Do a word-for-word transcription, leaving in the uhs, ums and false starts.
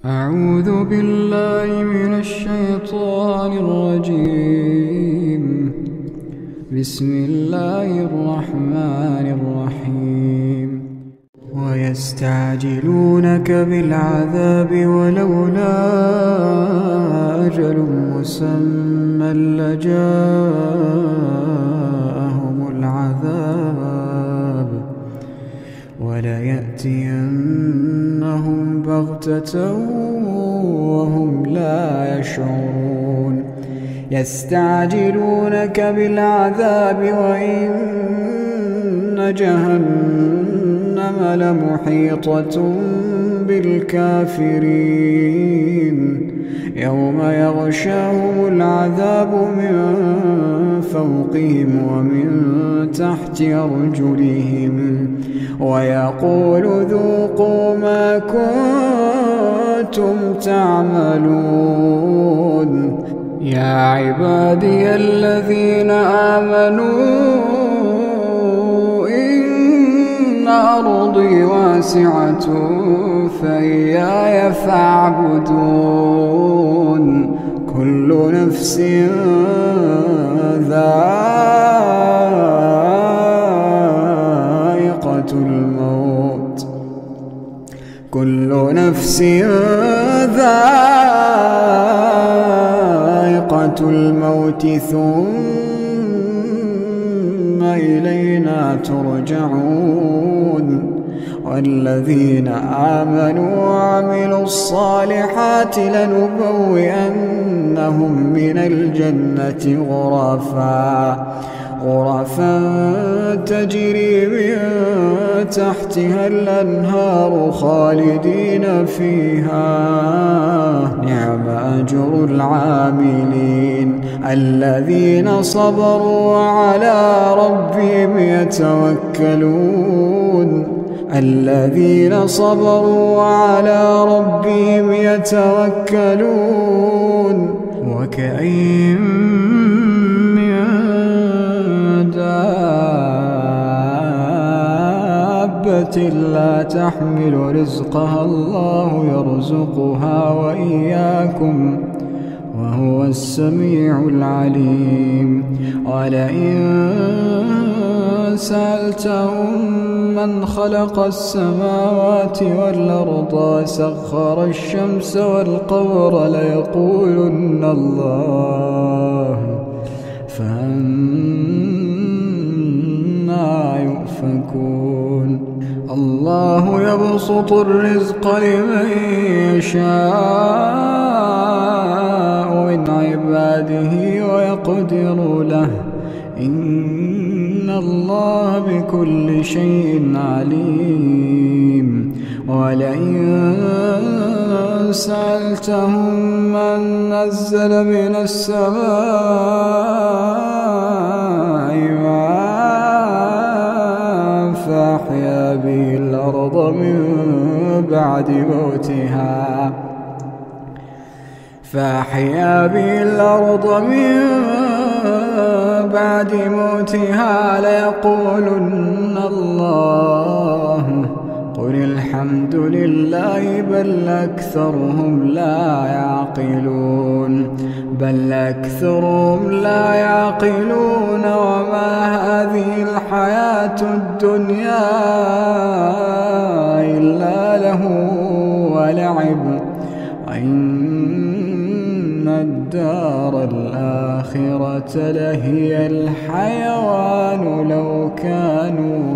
أعوذ بالله من الشيطان الرجيم. بسم الله الرحمن الرحيم. ويستعجلونك بالعذاب ولولا أجل مسمى لجاءهم العذاب وليأتينهم بغتة وهم لا يشعرون. يستعجلونك بالعذاب وإن جهنم لمحيطة بالكافرين. يوم يغشاهم العذاب من فوقهم ومن تحت أرجلهم ويقول ذوقوا ما كنتم تعملون. يا عبادي الذين آمنوا إن أرضي واسعة فإياي فاعبدون. كل نفس ذائقة الموت كل نفس ذائقة الموت ثم إلينا ترجعون. والذين آمنوا وعملوا الصالحات لنبوئنهم من الجنة غرفا غرفا تجري من تحتها الأنهار خالدين فيها. نعم أجر العاملين الذين صبروا وعلى ربهم يتوكلون الذين صبروا وعلى ربهم يتوكلون. وكأين من دابة لا تحمل رزقها الله يرزقها وإياكم وهو السميع العليم. ولئن سألتهم من خلق السماوات والأرض وسخر الشمس والقمر ليقولن الله فأنى يؤفكون. الله يبسط الرزق لمن يشاء من عباده ويقدر له إن الله بكل شيء عليم. ولئن سألتهم من نزل من السماء ماء فأحيا به الأرض من بعد موتها فأحيا به الأرض من بعد موتها ليقولن الله قل الحمد لله بل أكثرهم لا يعقلون بل أكثرهم لا يعقلون. وما هذه الحياة الدنيا إلا له ولعب وإن الدار الآخرة لهي الحيوان لو كانوا